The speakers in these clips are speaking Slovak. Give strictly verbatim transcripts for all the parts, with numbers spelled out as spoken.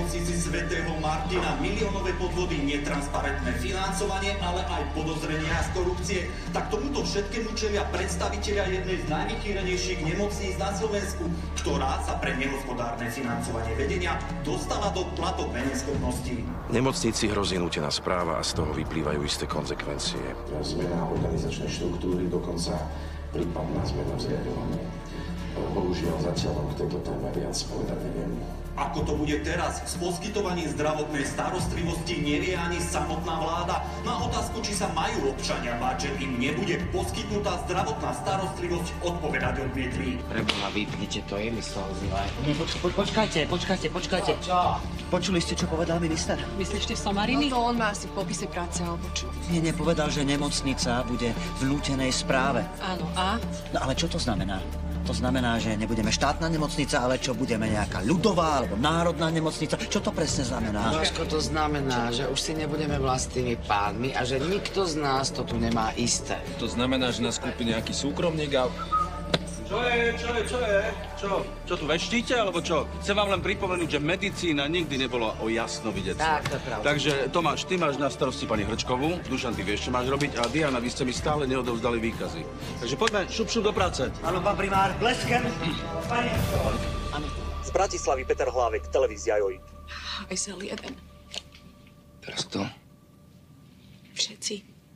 nemocnici svätého Martina, miliónové podvody, netransparentné financovanie, ale aj podozrenia z korupcie. Tak tomuto všetkému čelia predstavitelia jednej z najvychýrenejších nemocníc na Slovensku, ktorá sa pre nehospodárne financovanie vedenia dostala do platobnej neschopnosti. Nemocnici hrozí nútená správa a z toho vyplývajú isté konzekvencie. Zmena organizačnej štruktúry, dokonca prípadná zmena v zriadovaní. Bohužiaľ, zatiaľ k tejto téme viac povedať neviem. Ako to bude teraz? S poskytovaním zdravotnej starostlivosti nevie ani samotná vláda. Na otázku, či sa majú občania báť, že im nebude poskytnutá zdravotná starostlivosť, odpovedať odmietli. Preboha, vypnite to, je myslel zle. Poč, poč, počkajte, počkajte, počkajte. Čo? Počuli ste, čo povedal minister? Myslíš, že somariny? No to on má asi v popise práce, alebo čo? Nie, nepovedal, že nemocnica bude v nútenej správe. Áno, a? No ale čo to znamená? To znamená, že nebudeme štátna nemocnica, ale čo, budeme nejaká ľudová alebo národná nemocnica? Čo to presne znamená? Božko, to znamená, že už si nebudeme vlastnými pánmi a že nikto z nás to tu nemá isté. To znamená, že nás kúpi nejaký súkromník a... Čo je, čo je, čo je? Čo? Čo tu veštíte, alebo čo? Chcem vám len pripomenúť, že medicína nikdy nebola o jasnovidectve. Tak, to je pravda. Takže Tomáš, ty máš na starosti pani Hrčkovú, Dušan, ty vieš, čo máš robiť, a Diana, vy ste mi stále neodovzdali výkazy. Takže poďme šup, šup do práce. Áno, pán primár, bleskem. Pani Áno. Z Bratislavy Peter Hlávek, televízia Joj. Vesel jeden. Teraz kto? Všetci.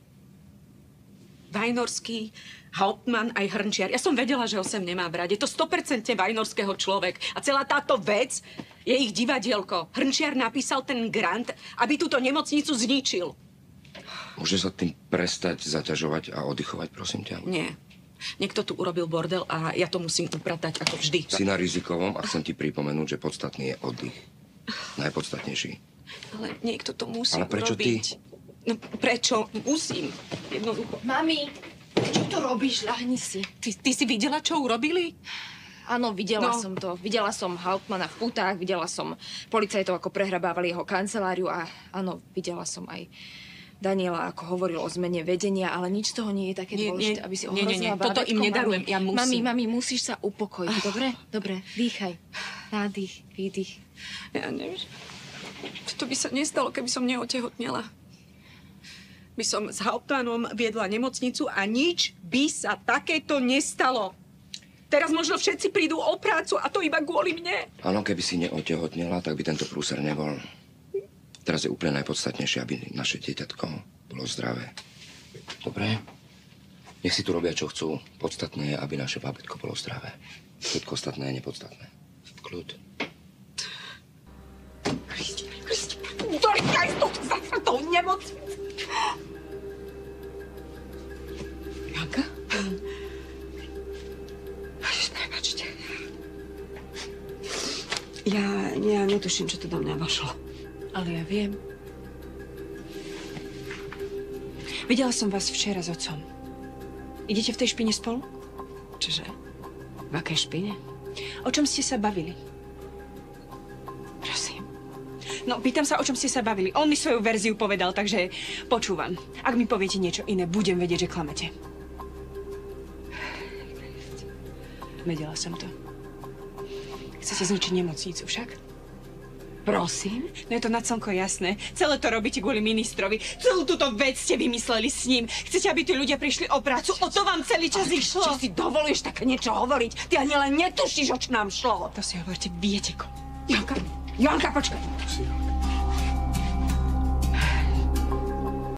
Vajnorský, Hauptmann aj Hrnčiar. Ja som vedela, že ho sem nemá brať. Je to sto percent vajnorského človek. A celá táto vec je ich divadielko. Hrnčiar napísal ten grant, aby túto nemocnicu zničil. Môže sa tým prestať zaťažovať a oddychovať, prosím ťa? Nie. Niekto tu urobil bordel a ja to musím upratať ako vždy. Si na rizikovom a chcem ti pripomenúť, že podstatný je oddych. Najpodstatnejší. Ale niekto to musí Ale prečo urobiť. ty? No prečo? Musím. Jednoducho. Mami, čo tu robíš? Ľahni si. Ty, ty si videla, čo urobili? Áno, videla No. som to. Videla som Hauptmana v putách, videla som policajtov, ako prehrabávali jeho kanceláriu a áno, videla som aj Daniela, ako hovoril o zmene vedenia, ale nič z toho nie je také Nie, dôležité, nie, aby si nie, nie, nie. ohrozila Toto im bábätko, nedarujem, mami. ja musím. Mami, mami, musíš sa upokojiť, dobre? Dobre, dýchaj. Nádych, výdych. Ja neviem. To by sa nestalo, keby som neotehotnela. By som s Hauptmannom viedla nemocnicu a nič by sa takéto nestalo. Teraz možno všetci prídu o prácu a to iba kvôli mne. Áno, keby si neotehotnela, tak by tento prúser nebol. Teraz je úplne najpodstatnejšie, aby naše dieťatko bolo zdravé. Dobre? Nech si tu robia, čo chcú. Podstatné je, aby naše bábätko bolo zdravé. Všetko ostatné je nepodstatné. Kľud. Kristi, Kristi, dorkaj s touto zasratou nemocnicu. Janka? Ježiš, prepáčte. Ja, ja netuším, čo to do mňa vošlo. Ale ja viem. Videla som vás včera s otcom. Idete v tej špine spolu? Čože? V akej špine? O čom ste sa bavili? Prosím. No, pýtam sa, o čom ste sa bavili. On mi svoju verziu povedal, takže počúvam. Ak mi poviete niečo iné, budem vedieť, že klamete. Vedela som to. Chcete zničiť nemocnicu však? Prosím? No je to na slnko jasné. Celé to robíte kvôli ministrovi. Celú túto vec ste vymysleli s ním. Chcete, aby tí ľudia prišli o prácu? O to vám celý čas išlo. Čo si dovolíš také niečo hovoriť? Ty ani len netušíš, o čo nám šlo. To si hovoríte, viete komu. Janka, Janka, počkaj. Si,